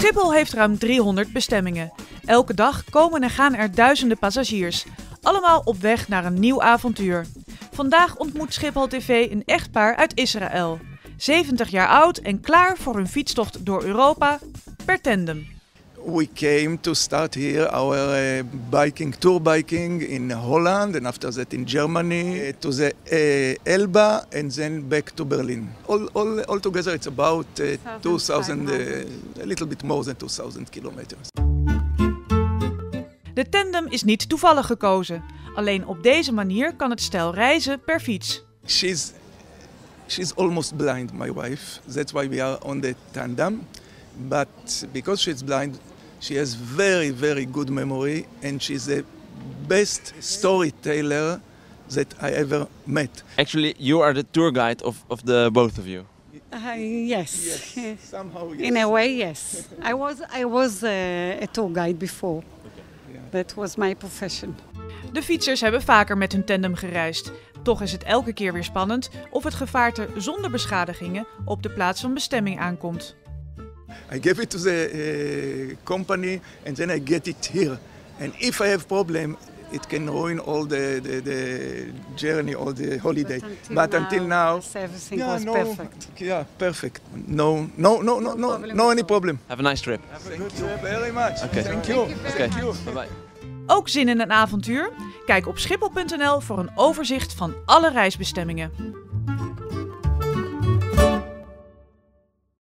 Schiphol heeft ruim 300 bestemmingen. Elke dag komen en gaan er duizenden passagiers. Allemaal op weg naar een nieuw avontuur. Vandaag ontmoet Schiphol TV een echtpaar uit Israël. 70 jaar oud en klaar voor een fietstocht door Europa per tandem. We came to start here our tour biking in Holland and after that in Germany to the Elba and then back to Berlin. All together it's about 2000, a little bit more than 2000 kilometers. De tandem is niet toevallig gekozen. Alleen op deze manier kan het stel reizen per fiets. She's almost blind, my wife. That's why we are on the tandem. But because she's blind, she has very, very good memory and she's the best storyteller that I ever met. Actually, you are the tour guide of the both of you. Yes. Somehow yes. In a way, yes. I was a tour guide before. That was my profession. De fietsers hebben vaker met hun tandem gereisd. Toch is het elke keer weer spannend of het gevaarte zonder beschadigingen op de plaats van bestemming aankomt. I give it to the company and then I get it here. And if I have problem, it can ruin all the journey or the holiday. But until now everything was perfect. Yeah, perfect. No any problem. Have a nice trip. Thank you very much. Okay. Thank you. Okay. Bye-bye. Ook zin in een avontuur? Kijk op schiphol.nl voor een overzicht van alle reisbestemmingen.